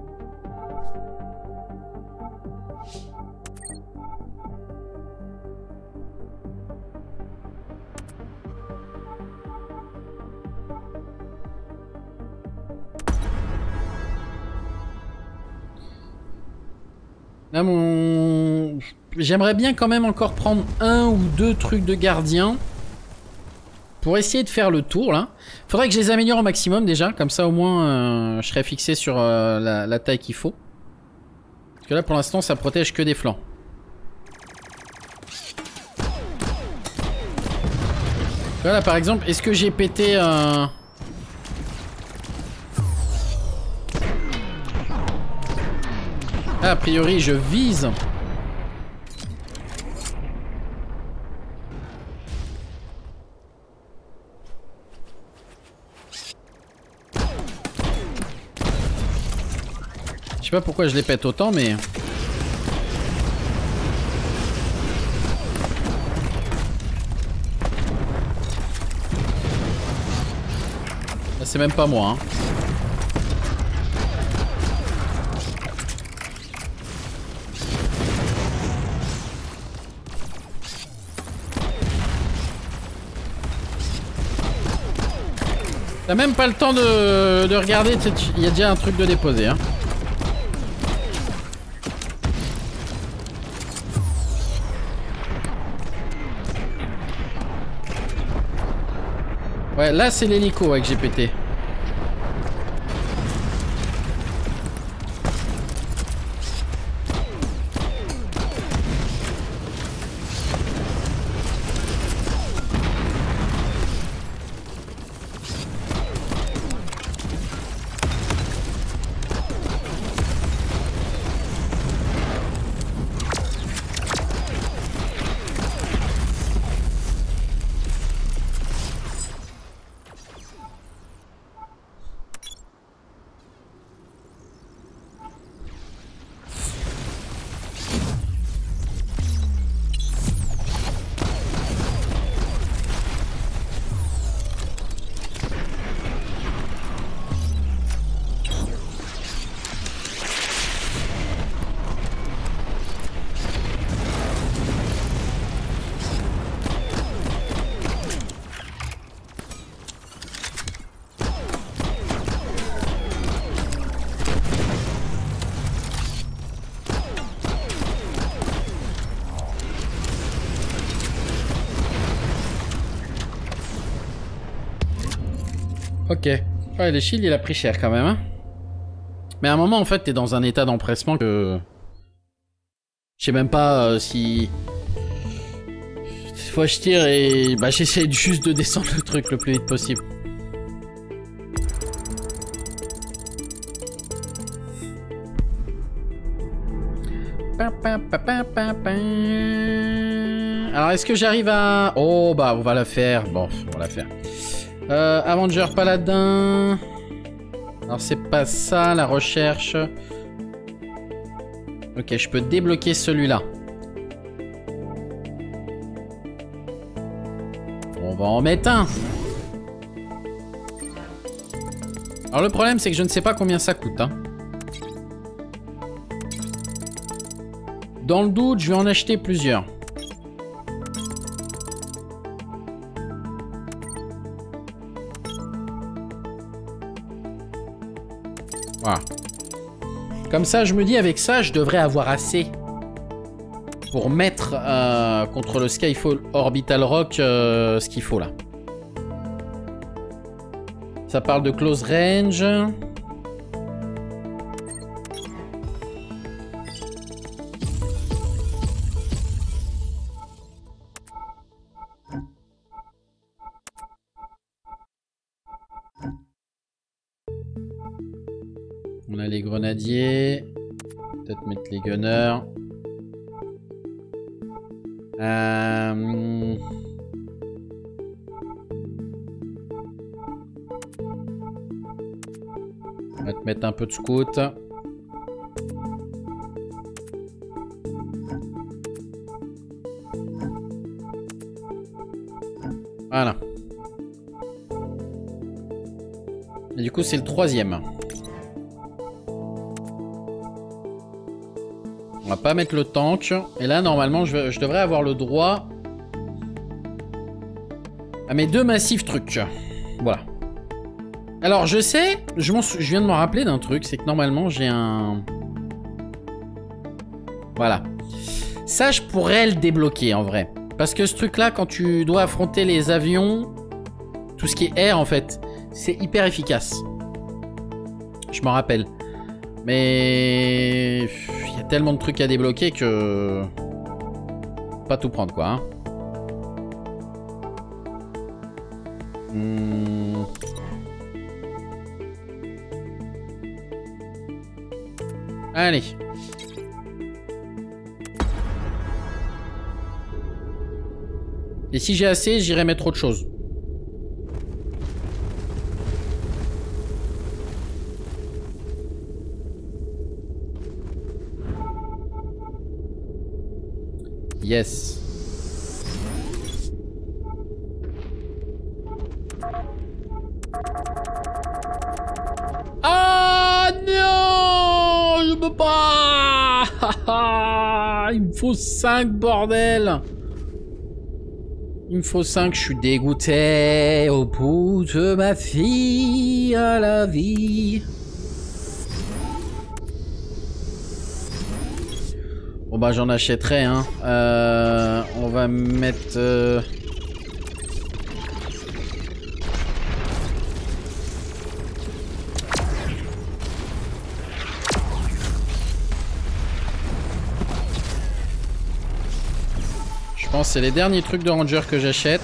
Là, mon... J'aimerais bien quand même encore prendre 1 ou 2 trucs de gardien. Pour essayer de faire le tour, là. Faudrait que je les améliore au maximum, déjà. Comme ça, au moins, je serai fixé sur la taille qu'il faut. Parce que là, pour l'instant, ça protège que des flancs. Voilà, par exemple, est-ce que j'ai pété un... Ah, a priori, je vise. Je sais pas pourquoi je les pète autant, mais... Là, c'est même pas moi, hein. T'as même pas le temps de regarder, il y a déjà un truc de déposé, hein. Ouais, là c'est l'hélico ouais, que j'ai pété. Ok. Ouais, les shields, il a pris cher quand même. Hein. Mais à un moment, en fait, t'es dans un état d'empressement que... Je sais même pas si... Fois je tire et... Bah j'essaie juste de descendre le truc le plus vite possible. Alors est-ce que j'arrive à... Oh bah on va la faire. Bon, on va la faire. Avenger Paladin. Alors c'est pas ça la recherche. Ok, je peux débloquer celui-là. On va en mettre un. Alors le problème c'est que je ne sais pas combien ça coûte. Hein. Dans le doute, je vais en acheter plusieurs. Voilà. Comme ça, je me dis, avec ça, je devrais avoir assez pour mettre contre le Skyfall Orbital Rock ce qu'il faut là. Ça parle de close range. On a les grenadiers. Peut-être mettre les gunners. On va te mettre un peu de scout. Voilà. Et du coup, c'est le 3e. On va pas mettre le tank. Et là, normalement, je devrais avoir le droit à mes 2 massifs trucs. Voilà. Alors, je sais, je viens de me rappeler d'un truc, c'est que normalement, j'ai un... Voilà. Ça, je pourrais le débloquer, en vrai. Parce que ce truc-là, quand tu dois affronter les avions, tout ce qui est air, en fait, c'est hyper efficace. Je m'en rappelle. Mais... il y a tellement de trucs à débloquer que... pas tout prendre, quoi. Hein. Allez. Et si j'ai assez, j'irai mettre autre chose. Yes. Ah non, je peux pas. Il me faut 5, bordel. Il me faut 5, je suis dégoûté au bout de ma fille à la vie. Bon bah j'en achèterai hein. On va mettre... Je pense que c'est les derniers trucs de ranger que j'achète.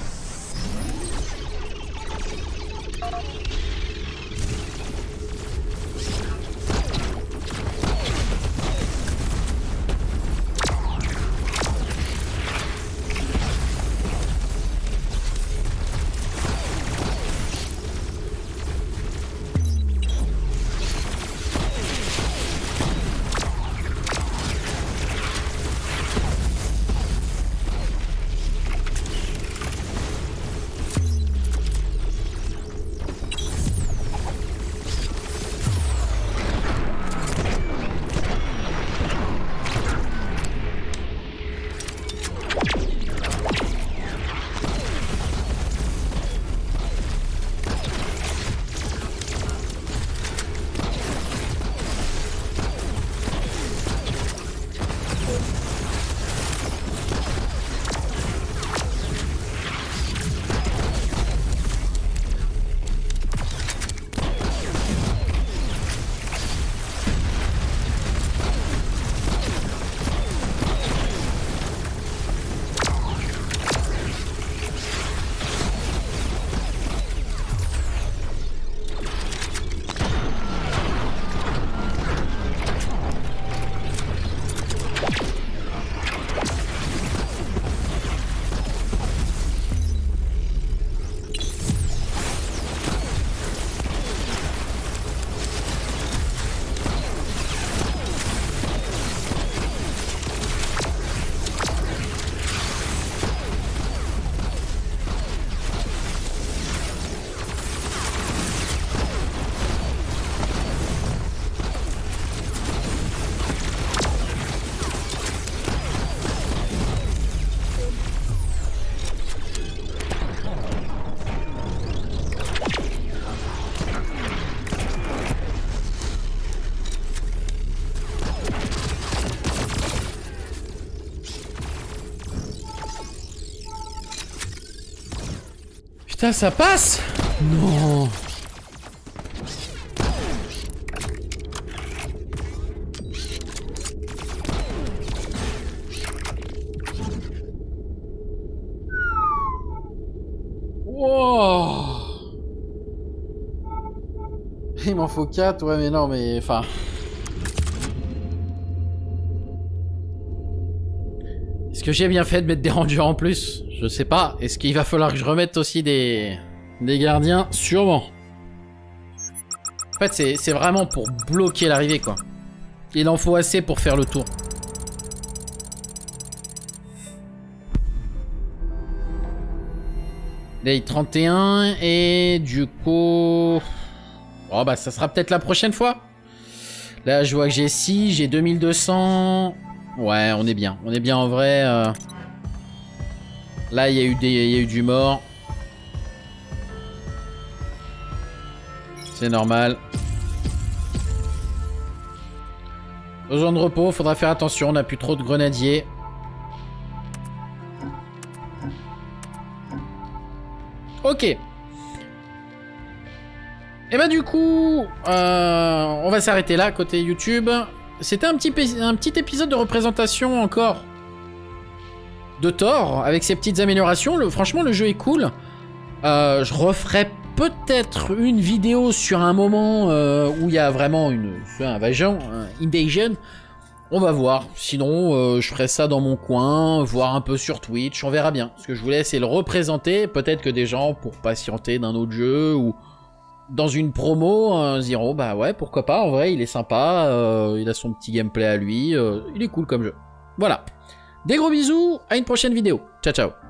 Putain, ça passe? Non. Wow. Il m'en faut 4, ouais mais non mais enfin... Est-ce que j'ai bien fait de mettre des rangers en plus? Je sais pas. Est-ce qu'il va falloir que je remette aussi des gardiens? Sûrement. En fait, c'est vraiment pour bloquer l'arrivée, quoi. Il en faut assez pour faire le tour. Day 31 et du coup... Oh bah ça sera peut-être la prochaine fois. Là je vois que j'ai 6, j'ai 2200. Ouais, on est bien. On est bien en vrai. Là il y a eu du mort. C'est normal. Besoin de repos, faudra faire attention, on n'a plus trop de grenadiers. Ok. Et bah du coup, on va s'arrêter là côté YouTube. C'était un petit épisode de représentation encore de Thor, avec ses petites améliorations. Franchement, le jeu est cool. Je referai peut-être une vidéo sur un moment où il y a vraiment une invasion. On va voir. Sinon, je ferai ça dans mon coin, voir un peu sur Twitch. On verra bien. Ce que je voulais, c'est le représenter. Peut-être que des gens, pour patienter d'un autre jeu ou dans une promo, diront bah ouais, pourquoi pas. En vrai, il est sympa. Il a son petit gameplay à lui. Il est cool comme jeu. Voilà. Des gros bisous. À une prochaine vidéo. Ciao, ciao.